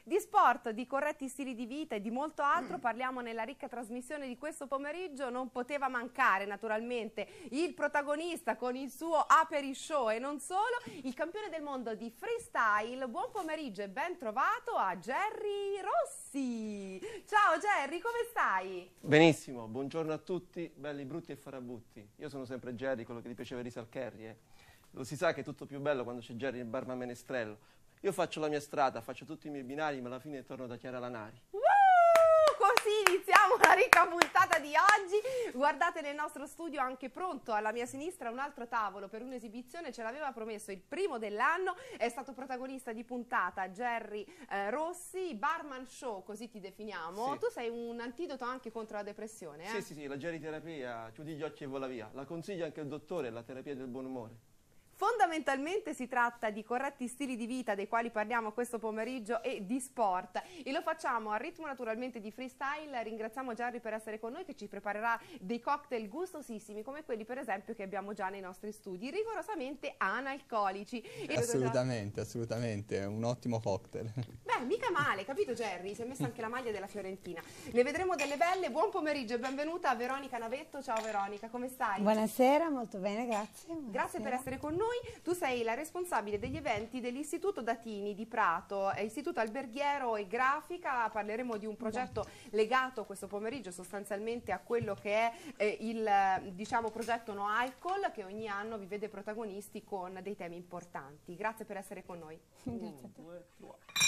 Di sport, di corretti stili di vita e di molto altro parliamo nella ricca trasmissione di questo pomeriggio. Non poteva mancare naturalmente il protagonista con il suo Aperi Show e non solo, il campione del mondo di freestyle. Buon pomeriggio e ben trovato a Jerry Rossi. Ciao Jerry, come stai? Benissimo, buongiorno a tutti, belli, brutti e farabutti. Io sono sempre Jerry, quello che gli piaceva di Salcherry. Lo si sa che è tutto più bello quando c'è Jerry il barman menestrello. Io faccio la mia strada, faccio tutti i miei binari, ma alla fine torno da Chiara Lanari. Così iniziamo la ricca puntata di oggi. Guardate, nel nostro studio anche pronto alla mia sinistra un altro tavolo per un'esibizione, ce l'aveva promesso il primo dell'anno, è stato protagonista di puntata Jerry Rossi, barman show, così ti definiamo. Sì. Tu sei un antidoto anche contro la depressione, eh? Sì, la Jerry terapia, chiudi gli occhi e vola via. La consiglia anche il dottore, la terapia del buon umore. Fondamentalmente si tratta di corretti stili di vita dei quali parliamo questo pomeriggio e di sport e lo facciamo a ritmo naturalmente di freestyle. Ringraziamo Jerry per essere con noi, che ci preparerà dei cocktail gustosissimi come quelli per esempio che abbiamo già nei nostri studi, rigorosamente analcolici. Assolutamente, assolutamente, è un ottimo cocktail. Beh, mica male, capito Jerry? Si è messa anche la maglia della Fiorentina. Ne vedremo delle belle. Buon pomeriggio e benvenuta a Veronica Navetto. Ciao Veronica, come stai? Buonasera, molto bene, grazie. Grazie Buonasera. per essere con noi. Tu sei la responsabile degli eventi dell'Istituto Datini di Prato, Istituto Alberghiero e Grafica. Parleremo di un progetto legato questo pomeriggio sostanzialmente a quello che è il progetto No Alcol, che ogni anno vi vede protagonisti con dei temi importanti. Grazie per essere con noi. Grazie a te.